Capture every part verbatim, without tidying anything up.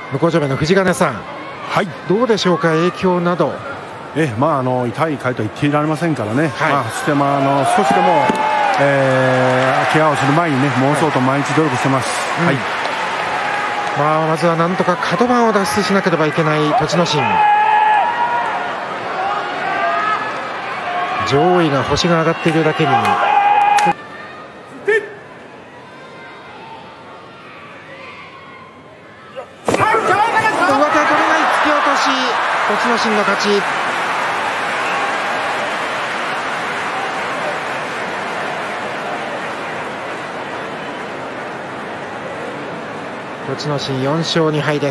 向正面の藤金さん、 はい、 どうでしょうか、影響など。 えまあ、あの痛い回とは言っていられませんからね、 はい、 まあ、そして、まあ、あの少しでも、えー、怪我をする前にね、妄想と毎日努力してます。はい、 まあ、まずはなんとかカド番を脱出しなければいけない栃ノ心。上位が星が上がっているだけに。上手を取れない、突き落とし、栃ノ心の勝ち。栃ノ心よん勝に敗です。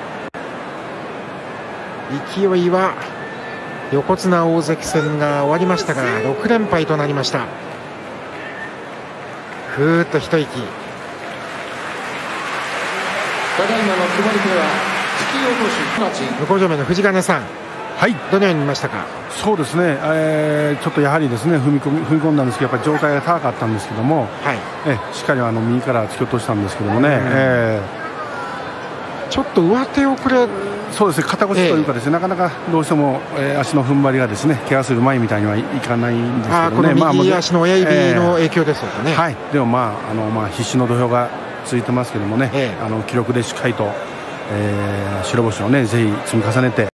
勢いは横綱大関戦が終わりましたがろく連敗となりました。ふーっと一息。 ただいまの決まり手は突き落とし。 向正面の藤金さん、 はい、 どのように見ましたか。 そうですね、えー、ちょっとやはりですね踏み込み踏み込んだんですけど、やっぱり状態が高かったんですけども、 はい、 えしっかりあの右から突き落としたんですけどもね、うん、えー、ちょっと上手遅れ。 そうですね、肩越しというかですね、えー、なかなかどうしても、えー、足の踏ん張りがですね怪我する前みたいにはいかないんですけどね。 この右足の親指の影響ですよね。 えー、はい、でもまああのまあ必死の土俵が続いてますけどもね、えー、あの記録でしっかりと、えー、白星をねぜひ積み重ねて。